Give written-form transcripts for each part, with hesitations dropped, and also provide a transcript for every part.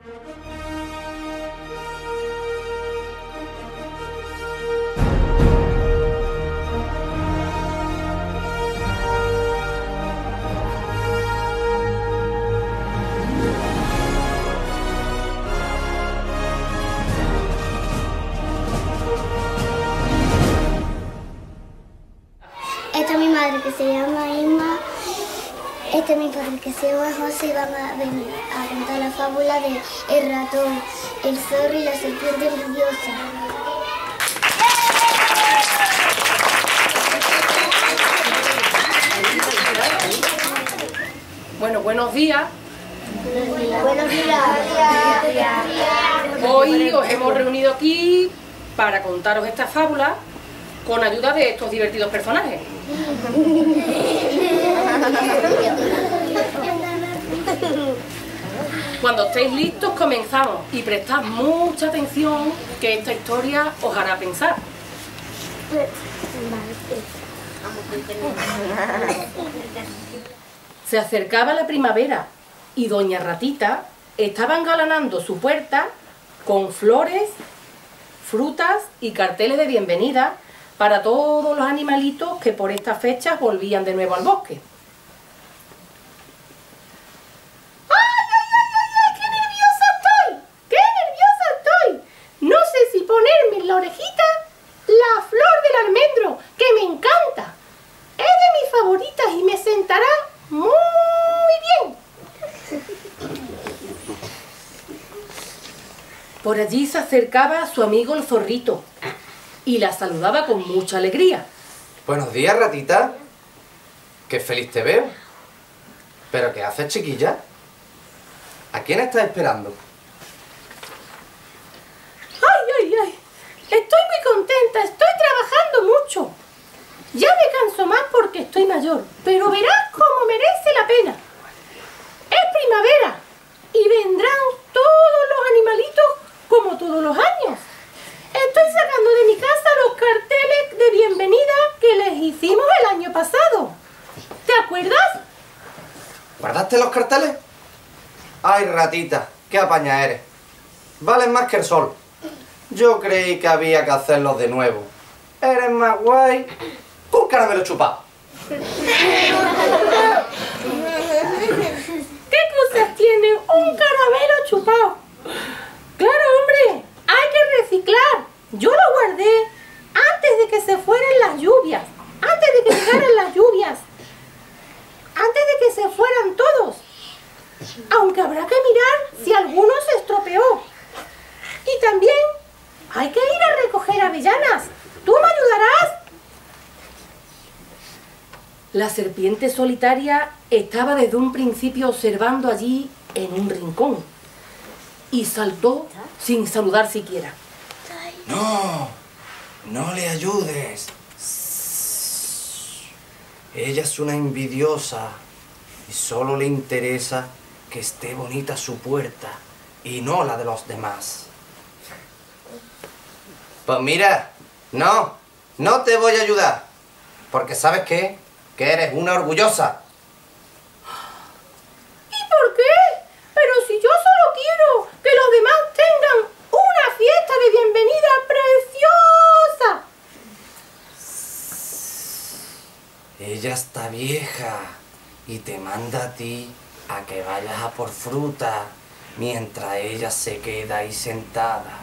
Esta es mi madre que se llama Inma, este es mi padre que se llama José y van a venir a contar la fábula de el ratón, el zorro y la serpiente envidiosa. Bueno, buenos días. Buenos días. Hoy os hemos reunido aquí para contaros esta fábula con ayuda de estos divertidos personajes. Cuando estéis listos comenzamos y prestad mucha atención que esta historia os hará pensar. Se acercaba la primavera y doña Ratita estaba engalanando su puerta con flores, frutas y carteles de bienvenida para todos los animalitos que por estas fechas volvían de nuevo al bosque. ¡Ay, ay, ay, ay, ay! ¡Qué nerviosa estoy! ¡Qué nerviosa estoy! No sé si ponerme en la orejita la flor del almendro, que me encanta. Es de mis favoritas y me sentará muy bien. Por allí se acercaba su amigo el zorrito y la saludaba con mucha alegría. Buenos días, Ratita. Qué feliz te veo. ¿Pero qué haces, chiquilla? ¿A quién estás esperando? ¡Ay, ay, ay! Estoy muy contenta, estoy trabajando mucho. Ya me canso más porque estoy mayor, pero verás cómo merece la pena. Es primavera y vendrán todos los animalitos como todos los años. Estoy sacando de mi casa los carteles de bienvenida que les hicimos el año pasado. ¿Te acuerdas? ¿Guardaste los carteles? Ay, Ratita, qué apaña eres. Vales más que el sol. Yo creí que había que hacerlos de nuevo. Eres más guay que un caramelo chupado. ¿Qué cosas tiene un caramelo chupado? Claro, hombre, hay que reciclar. Yo lo guardé antes de que se fueran las lluvias, antes de que llegaran las lluvias, antes de que se fueran todos. Aunque habrá que mirar si alguno se estropeó. Y también hay que ir a recoger avellanas. ¿Tú me ayudarás? La serpiente solitaria estaba desde un principio observando allí en un rincón y saltó sin saludar siquiera. No, no le ayudes. Ella es una envidiosa y solo le interesa que esté bonita su puerta y no la de los demás. Pues mira, no te voy a ayudar, porque ¿sabes qué? Que eres una orgullosa. ¿Y por qué? Pero si yo solo quiero que los demás tengan una fiesta de bienvenida preciosa. Ella está vieja y te manda a ti a que vayas a por fruta mientras ella se queda ahí sentada.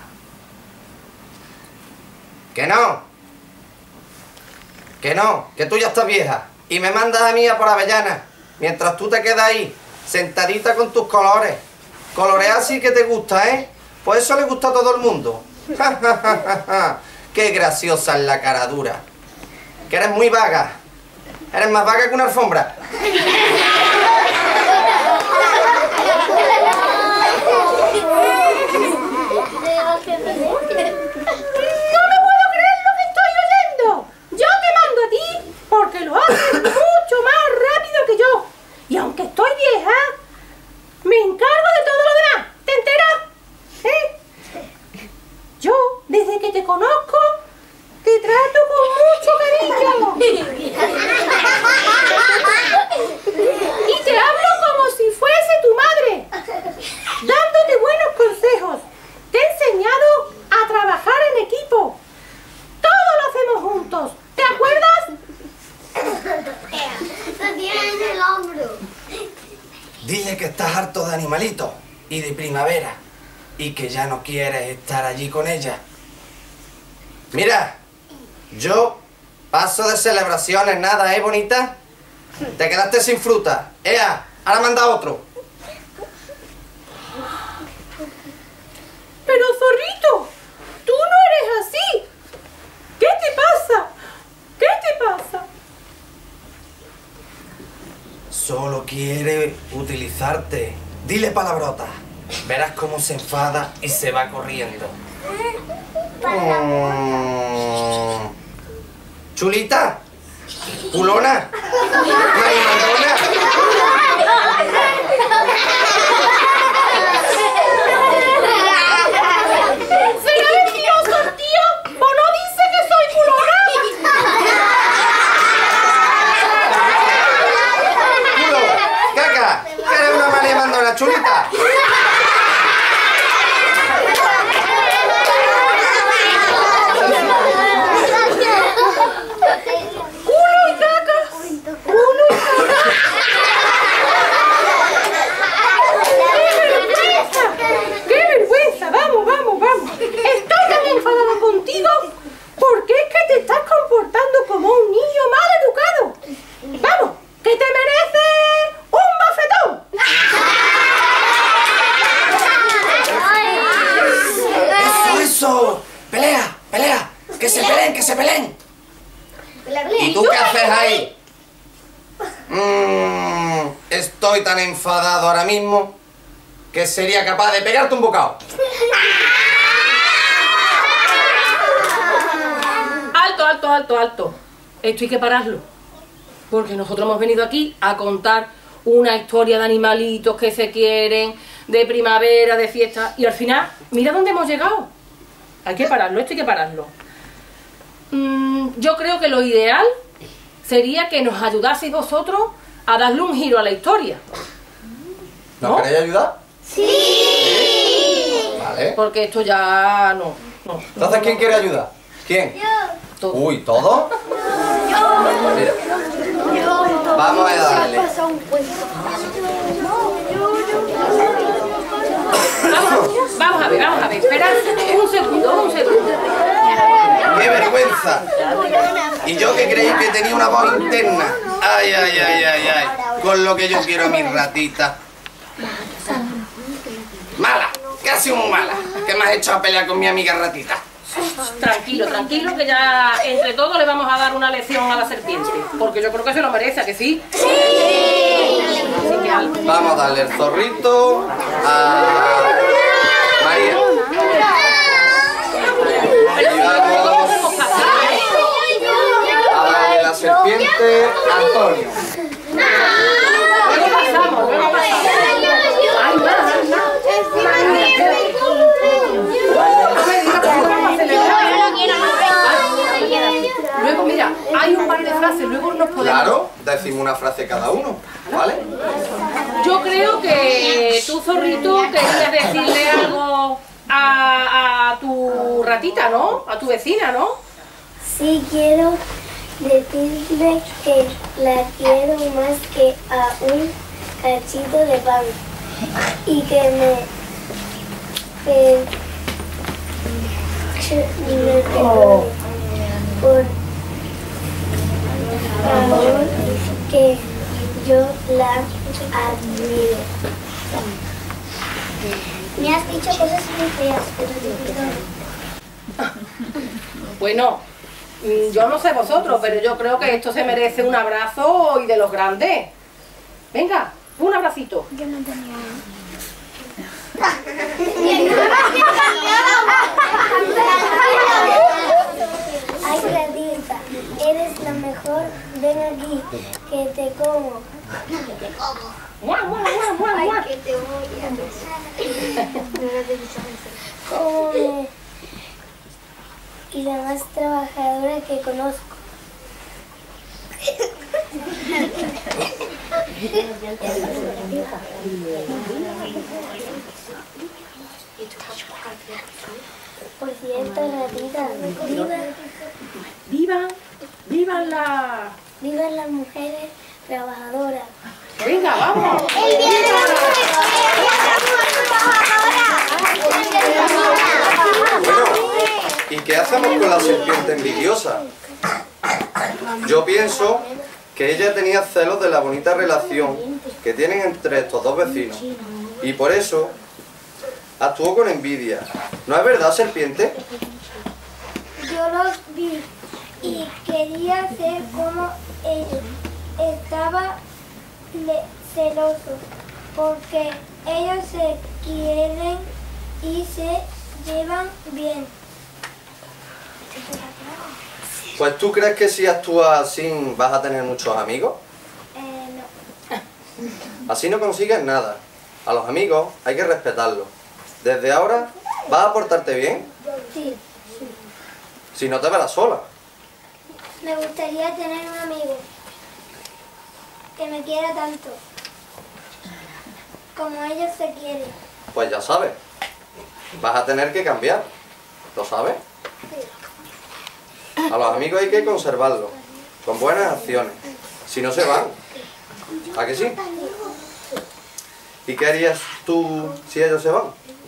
¡Que no! ¡Que no! ¡Que tú ya estás vieja! Y me mandas a mí a por avellanas mientras tú te quedas ahí, sentadita con tus colores. Colorear así que te gusta, ¿eh? Pues eso le gusta a todo el mundo. ¡Qué graciosa es la cara dura! Que eres muy vaga. Eres más vaga que una alfombra. ¡No me puedo creer lo que estoy oyendo! Yo te mando a ti porque lo haces mucho más rápido que yo. Y aunque estoy vieja, me encargo de todo lo demás. ¿Te enteras? Yo, desde que te conozco, te trato con mucho cariño. Y te de animalitos y de primavera y que ya no quieres estar allí con ella. Mira, yo paso de celebraciones, nada, ¿eh, bonita? Te quedaste sin fruta. ¡Ea! Ahora manda otro. Pero, zorrito, tú no eres así. ¿Qué te pasa? ¿Qué te pasa? Solo quiere utilizarte. Dile palabrotas. Verás cómo se enfada y se va corriendo. Chulita. Culona. Marimandona. ¿Será mentiroso el tío? ¿O no dice que soy culona? Culo. Caca. Que eres una marimandona, chulita. ¡Pelea! ¡Pelea! ¡Que se peleen! ¡Que se peleen! ¿Y tú qué haces ahí? Estoy tan enfadado ahora mismo que sería capaz de pegarte un bocado. ¡Alto, alto, alto, alto! Esto hay que pararlo. Porque nosotros hemos venido aquí a contar una historia de animalitos que se quieren, de primavera, de fiesta. Y al final, mira dónde hemos llegado. Hay que pararlo, esto hay que pararlo. Yo creo que lo ideal sería que nos ayudaseis vosotros a darle un giro a la historia. ¿Nos queréis ayudar? ¡Sí! Vale. Porque esto ya no. Entonces, ¿quién quiere ayudar? ¿Quién? Todo. Uy, ¿todos? Mira. Vamos a darle. Vamos a ver, esperad un segundo. ¡Qué vergüenza! Y yo que creí que tenía una voz interna. ¡Ay, ay, ay, ay, ay! Con lo que yo quiero a mi ratita. ¡Mala! Casi muy mala. Que me has hecho a pelear con mi amiga ratita. Tranquilo, tranquilo, que ya entre todos le vamos a dar una lección a la serpiente. Porque yo creo que se lo merece, ¿a que sí? ¡Sí! Así que algo. Vamos a darle el zorrito a María. Y vamos a darle la serpiente a Antonio. Luego pasamos. Ay, más. Luego, mira, hay un par de frases, luego nos podemos... Claro, decimos una frase cada uno, ¿vale? Yo creo que tú, zorrito, querías decirle algo a tu ratita, ¿no? A tu vecina, ¿no? Sí, quiero decirle que la quiero más que a un cachito de pan y que me perdone por favor, que yo la admiro. Me has dicho cosas muy feas, pero te perdono. Bueno, yo no sé vosotros, pero yo creo que esto se merece un abrazo y de los grandes. Venga, un abracito. Yo no tenía Ay, ratita, eres la mejor. Ven aquí, que te como. ¡Mua, mua, mua, mua, mua! Ay, que te voy a besar. Cómeme. Y la más trabajadora que conozco. Por cierto, ratita, vivan las mujeres trabajadoras. Venga, vamos. ¡El día de la mujer! Bueno, ¿y qué hacemos con la serpiente envidiosa? Yo pienso que ella tenía celos de la bonita relación que tienen entre estos dos vecinos. Y por eso actuó con envidia. ¿No es verdad, serpiente? Yo los vi y quería ser como ellos. Estaba celoso porque ellos se quieren y se llevan bien. Pues ¿tú crees que si actúas así vas a tener muchos amigos? No. Así no consigues nada. A los amigos hay que respetarlos. Desde ahora, ¿vas a portarte bien? Sí. Si no te verás sola. Me gustaría tener un amigo que me quiera tanto como ellos se quieren. Pues ya sabes. Vas a tener que cambiar. ¿Lo sabes? A los amigos hay que conservarlos. Con buenas acciones. Si no se van. ¿A que sí? ¿Y qué harías tú si ellos se van?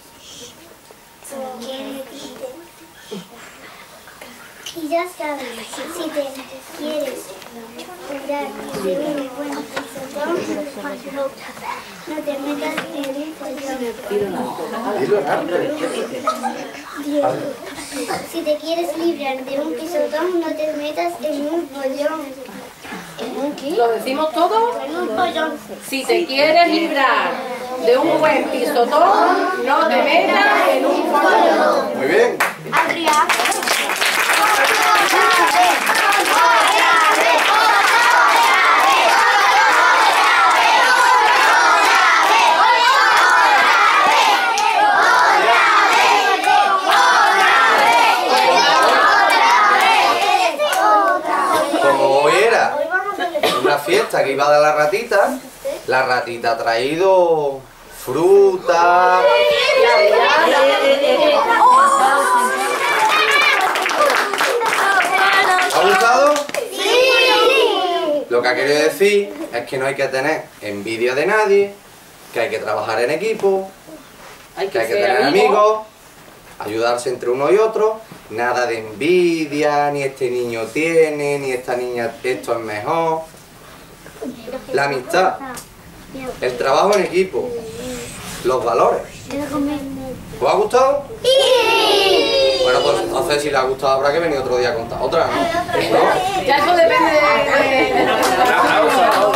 Y ya sabes, si te quieres cuidar de un buen pisotón, no te metas en un pollón. Si te quieres librar de un pisotón, no te metas en un pollón. ¿En un qué? ¿Lo decimos todo? En un pollón. Si te quieres librar de un buen pisotón, no te metas en un pollón. Muy bien. Adrián. Como hoy era una fiesta que iba a dar la ratita ha traído fruta. ¿Ha gustado? Sí. Lo que ha querido decir es que no hay que tener envidia de nadie, que hay que trabajar en equipo, que hay que tener amigos, ayudarse entre uno y otro, nada de envidia, ni este niño tiene, ni esta niña, esto es mejor. La amistad, el trabajo en equipo, los valores. ¿Os ha gustado? Sí. Bueno, pues entonces si le ha gustado habrá que venir otro día a contar otra, ¿no? Ya eso depende de...